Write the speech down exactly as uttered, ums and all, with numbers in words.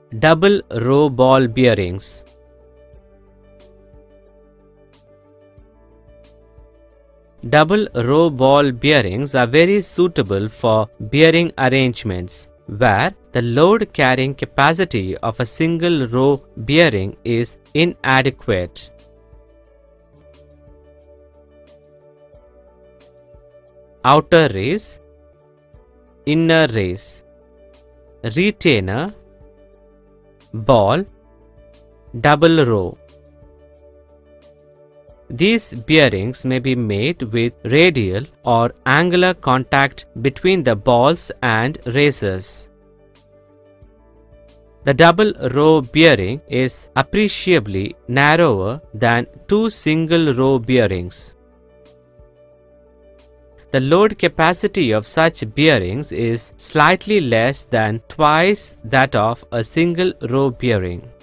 Double row ball bearings. Double row ball bearings are very suitable for bearing arrangements where the load carrying capacity of a single row bearing is inadequate. Outer race, inner race, retainer, ball, double row. These bearings may be made with radial or angular contact between the balls and races. The double row bearing is appreciably narrower than two single row bearings. The load capacity of such bearings is slightly less than twice that of a single row bearing.